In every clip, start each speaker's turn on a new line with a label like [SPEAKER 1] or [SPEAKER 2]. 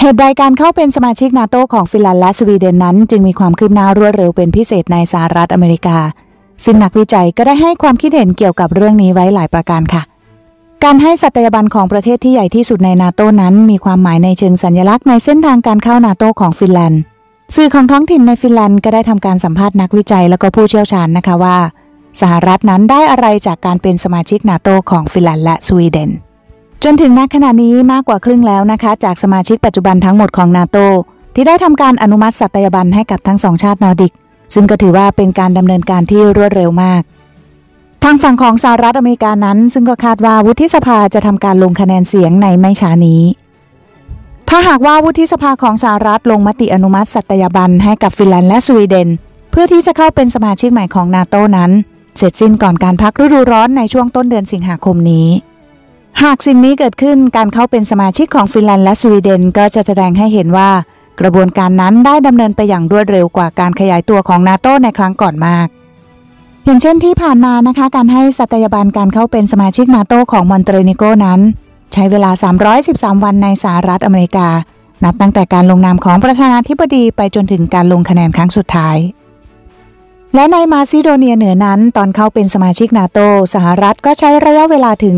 [SPEAKER 1] เหตุใดการเข้าเป็นสมาชิกนาโตของฟินแลนด์และสวีเดนนั้นจึงมีความคืบหน้ารวดเร็วเป็นพิเศษในสหรัฐอเมริกาซึ่งนักวิจัยก็ได้ให้ความคิดเห็นเกี่ยวกับเรื่องนี้ไว้หลายประการค่ะการให้สัตยาบันของประเทศที่ใหญ่ที่สุดในนาโตนั้นมีความหมายในเชิงสัญลักษณ์ในเส้นทางการเข้านาโตของฟินแลนด์สื่อของท้องถิ่นในฟินแลนด์ก็ได้ทำการสัมภาษณ์นักวิจัยและก็ผู้เชี่ยวชาญนะคะว่าสหรัฐนั้นได้อะไรจากการเป็นสมาชิกนาโตของฟินแลนด์และสวีเดนจนถึงณขณะนี้มากกว่าครึ่งแล้วนะคะจากสมาชิกปัจจุบันทั้งหมดของนาโตที่ได้ทำการอนุมัติสัตยาบันให้กับทั้งสองชาตินอร์ดิกซึ่งก็ถือว่าเป็นการดำเนินการที่รวดเร็วมากทางฝั่งของสหรัฐอเมริกานั้นซึ่งก็คาดว่าวุฒิสภาจะทำการลงคะแนนเสียงในไม่ช้านี้ถ้าหากว่าวุฒิสภาของสหรัฐลงมติอนุมัติสัตยาบันให้กับฟินแลนด์และสวีเดนเพื่อที่จะเข้าเป็นสมาชิกใหม่ของนาโตนั้นเสร็จสิ้นก่อนการพักฤดูร้อนในช่วงต้นเดือนสิงหาคมนี้หากสิ่งนี้เกิดขึ้นการเข้าเป็นสมาชิกของฟินแลนด์และสวีเดนก็จะแสดงให้เห็นว่ากระบวนการนั้นได้ดำเนินไปอย่างรวดเร็วกว่าการขยายตัวของนาโตในครั้งก่อนมากอย่างเช่นที่ผ่านมานะคะการให้สัตยาบันการเข้าเป็นสมาชิกนาโตของมอนเตเนโกนั้นใช้เวลา313วันในสหรัฐอเมริกานับตั้งแต่การลงนามของประธานาธิบดีไปจนถึงการลงคะแนนครั้งสุดท้ายและในมาซิโดเนียเหนือนั้นตอนเข้าเป็นสมาชิกนาโตสหรัฐก็ใช้ระยะเวลาถึง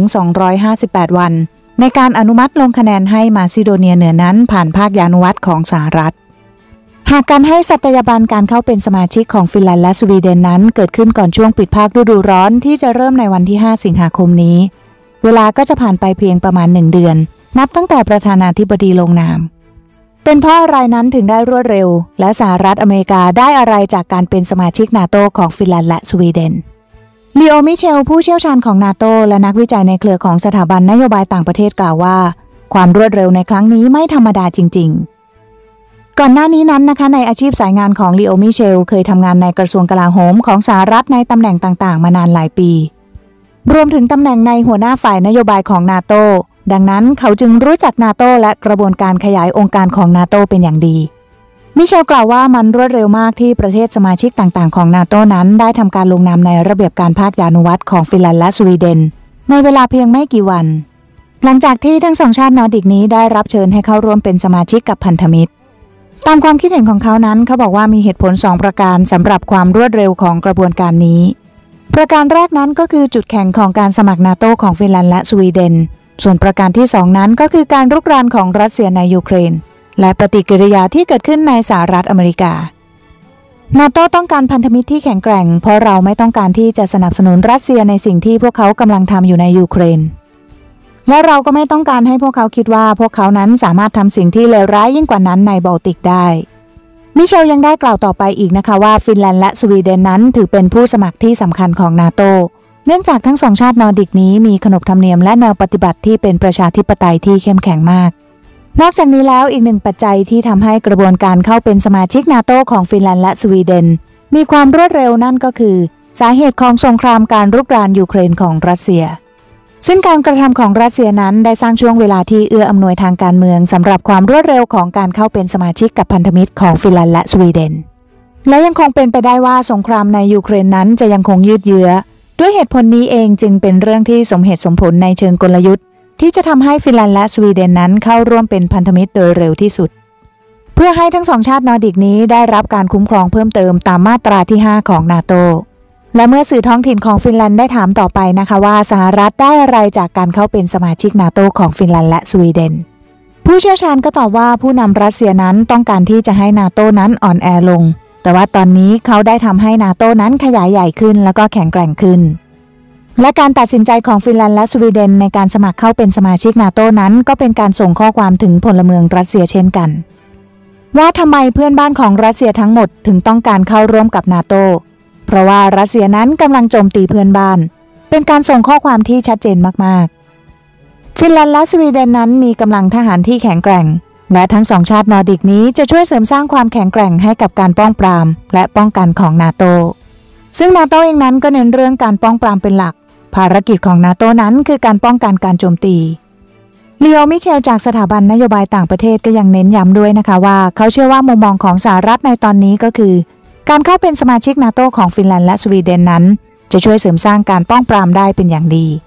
[SPEAKER 1] 258วันในการอนุมัติลงคะแนนให้มาซิโดเนียเหนือนั้นผ่านภาคยานุวัตรของสหรัฐหากการให้สัตยาบันการเข้าเป็นสมาชิกของฟินแลนด์และสวีเดนนั้นเกิดขึ้นก่อนช่วงปิดภาคฤดูร้อนที่จะเริ่มในวันที่5สิงหาคมนี้เวลาก็จะผ่านไปเพียงประมาณ1เดือนนับตั้งแต่ประธานาธิบดีลงนามเป็นเพราะอะไรนั้นถึงได้รวดเร็วและสหรัฐอเมริกาได้อะไรจากการเป็นสมาชิกนาโตของฟินแลนด์และสวีเดนลีโอมิเชลผู้เชี่ยวชาญของนาโตและนักวิจัยในเครือของสถาบันนโยบายต่างประเทศกล่าวว่าความรวดเร็วในครั้งนี้ไม่ธรรมดาจริงๆก่อนหน้านี้นั้นนะคะในอาชีพสายงานของลีโอมิเชลเคยทำงานในกระทรวงกลาโหมของสหรัฐในตำแหน่งต่างๆมานานหลายปีรวมถึงตำแหน่งในหัวหน้าฝ่ายนโยบายของนาโตดังนั้นเขาจึงรู้จักนาโตและกระบวนการขยายองค์การของนาโตเป็นอย่างดีมิเชลกล่าวว่ามันรวดเร็วมากที่ประเทศสมาชิกต่างๆของนาโตนั้นได้ทำการลงนามในระเบียบการภาคยานุวัตรของฟินแลนด์และสวีเดนในเวลาเพียงไม่กี่วันหลังจากที่ทั้งสองชาตินอร์ดิกนี้ได้รับเชิญให้เข้าร่วมเป็นสมาชิกกับพันธมิตรตามความคิดเห็นของเขานั้นเขาบอกว่ามีเหตุผล2ประการสำหรับความรวดเร็วของกระบวนการนี้ประการแรกนั้นก็คือจุดแข็งของการสมัครนาโตของฟินแลนด์และสวีเดนส่วนประการที่2นั้นก็คือการรุกรานของรัสเซียในยูเครนและปฏิกิริยาที่เกิดขึ้นในสหรัฐอเมริกานาโตต้องการพันธมิตรที่แข็งแกร่งเพราะเราไม่ต้องการที่จะสนับสนุนรัสเซียในสิ่งที่พวกเขากำลังทำอยู่ในยูเครนและเราก็ไม่ต้องการให้พวกเขาคิดว่าพวกเขานั้นสามารถทำสิ่งที่เลวร้ายยิ่งกว่านั้นในบอลติกได้มิเชลยังได้กล่าวต่อไปอีกนะคะว่าฟินแลนด์และสวีเดนนั้นถือเป็นผู้สมัครที่สำคัญของนาโตเนื่องจากทั้งสองชาตินอร์ดิกนี้มีขนบธรรมเนียมและแนวปฏิบัติที่เป็นประชาธิปไตยที่เข้มแข็งมากนอกจากนี้แล้วอีกหนึ่งปัจจัยที่ทำให้กระบวนการเข้าเป็นสมาชิกนาโตของฟินแลนด์และสวีเดนมีความรวดเร็วนั่นก็คือสาเหตุของสงครามการรุกรานยูเครนของรัสเซียซึ่งการกระทำของรัสเซียนั้นได้สร้างช่วงเวลาที่เอื้ออำนวยทางการเมืองสำหรับความรวดเร็วของการเข้าเป็นสมาชิกกับพันธมิตรของฟินแลนด์และสวีเดนและยังคงเป็นไปได้ว่าสงครามในยูเครนนั้นจะยังคงยืดเยื้อด้วยเหตุผลนี้เองจึงเป็นเรื่องที่สมเหตุสมผลในเชิงกลยุทธ์ที่จะทำให้ฟินแลนด์และสวีเดนนั้นเข้าร่วมเป็นพันธมิตรโดยเร็วที่สุดเพื่อให้ทั้งสองชาตินอร์ดิกนี้ได้รับการคุ้มครองเพิ่มเติมตามมาตราที่5ของนาโตและเมื่อสื่อท้องถิ่นของฟินแลนด์ได้ถามต่อไปนะคะว่าสหรัฐได้อะไรจากการเข้าเป็นสมาชิกนาโตของฟินแลนด์และสวีเดนผู้เชี่ยวชาญก็ตอบว่าผู้นำรัสเซียนั้นต้องการที่จะให้นาโตนั้นอ่อนแอลงแต่ว่าตอนนี้เขาได้ทำให้นาโตนั้นขยายใหญ่ขึ้นแล้วก็แข็งแกร่งขึ้นและการตัดสินใจของฟินแลนด์และสวีเดนในการสมัครเข้าเป็นสมาชิกนาโตนั้นก็เป็นการส่งข้อความถึงพลเมืองรัสเซียเช่นกันว่าทำไมเพื่อนบ้านของรัสเซียทั้งหมดถึงต้องการเข้าร่วมกับนาโตเพราะว่ารัสเซียนั้นกำลังโจมตีเพื่อนบ้านเป็นการส่งข้อความที่ชัดเจนมากๆฟินแลนด์และสวีเดนนั้นมีกำลังทหารที่แข็งแกร่งและทั้งสองชาตินอร์ดิกนี้จะช่วยเสริมสร้างความแข็งแกร่งให้กับการป้องปรามและป้องกันของนาโตซึ่งนาโตเองนั้นก็เน้นเรื่องการป้องปรามเป็นหลักภารกิจของนาโตนั้นคือการป้องกันการโจมตีลีโอมิเชลจากสถาบันนโยบายต่างประเทศก็ยังเน้นย้ำด้วยนะคะว่าเขาเชื่อว่ามุมมองของสหรัฐในตอนนี้ก็คือการเข้าเป็นสมาชิกนาโตของฟินแลนด์และสวีเดนนั้นจะช่วยเสริมสร้างการป้องปรามได้เป็นอย่างดี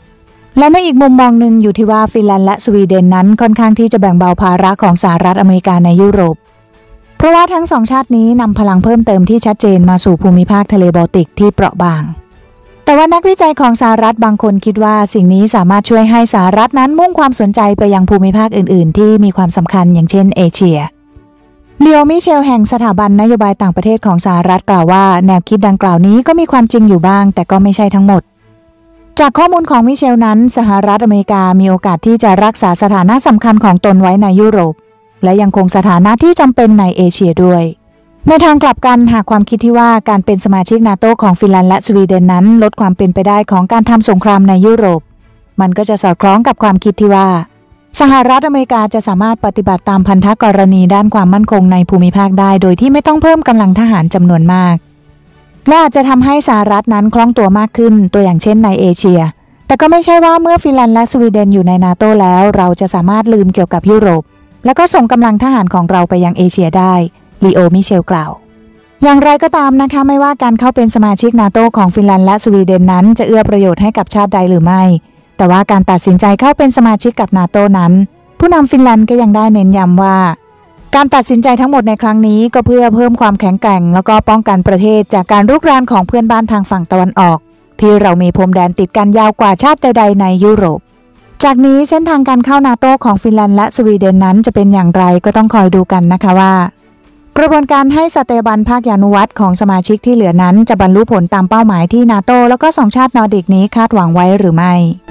[SPEAKER 1] และในอีกมุมมองหนึ่งอยู่ที่ว่าฟินแลนด์และสวีเดนนั้นค่อนข้างที่จะแบ่งเบาภาระของสหรัฐอเมริกาในยุโรปเพราะว่าทั้งสองชาตินี้นำพลังเพิ่มเติมที่ชัดเจนมาสู่ภูมิภาคทะเลบอลติกที่เปราะบางแต่ว่านักวิจัยของสหรัฐบางคนคิดว่าสิ่งนี้สามารถช่วยให้สหรัฐนั้นมุ่งความสนใจไปยังภูมิภาคอื่นๆที่มีความสำคัญอย่างเช่นเอเชียลีโอมิเชลแห่งสถาบันนโยบายต่างประเทศของสหรัฐกล่าวว่าแนวคิดดังกล่าวนี้ก็มีความจริงอยู่บ้างแต่ก็ไม่ใช่ทั้งหมดจากข้อมูลของมิเชลนั้นสหรัฐอเมริกามีโอกาสที่จะรักษาสถานะสำคัญของตนไว้ในยุโรปและยังคงสถานะที่จำเป็นในเอเชียด้วยในทางกลับกันหากความคิดที่ว่าการเป็นสมาชิกนาโตของฟินแลนด์และสวีเดนนั้นลดความเป็นไปได้ของการทำสงครามในยุโรปมันก็จะสอดคล้องกับความคิดที่ว่าสหรัฐอเมริกาจะสามารถปฏิบัติตามพันธกรณีด้านความมั่นคงในภูมิภาคได้โดยที่ไม่ต้องเพิ่มกำลังทหารจำนวนมากและอาจจะทำให้สหรัฐนั้นคล่องตัวมากขึ้นตัวอย่างเช่นในเอเชียแต่ก็ไม่ใช่ว่าเมื่อฟินแลนด์และสวีเดนอยู่ในนาโตแล้วเราจะสามารถลืมเกี่ยวกับยุโรปแล้วก็ส่งกำลังทหารของเราไปยังเอเชียได้ลีโอมิเชลกล่าวอย่างไรก็ตามนะคะไม่ว่าการเข้าเป็นสมาชิกนาโตของฟินแลนด์และสวีเดนนั้นจะเอื้อประโยชน์ให้กับชาติใดหรือไม่แต่ว่าการตัดสินใจเข้าเป็นสมาชิกกับนาโตนั้นผู้นำฟินแลนด์ก็ยังได้เน้นย้ำว่าการตัดสินใจทั้งหมดในครั้งนี้ก็เพื่อเพิ่มความแข็งแกร่งแล้วก็ป้องกันประเทศจากการรุกรานของเพื่อนบ้านทางฝั่งตะวันออกที่เรามีพรมแดนติดกันยาวกว่าชาติใดๆในยุโรปจากนี้เส้นทางการเข้านาโตของฟินแลนด์และสวีเดนนั้นจะเป็นอย่างไรก็ต้องคอยดูกันนะคะว่ากระบวนการให้สเตบันภาคยานุวัตรของสมาชิกที่เหลือนั้นจะบรรลุผลตามเป้าหมายที่นาโตแล้วก็สองชาตินอร์ดิกนี้คาดหวังไว้หรือไม่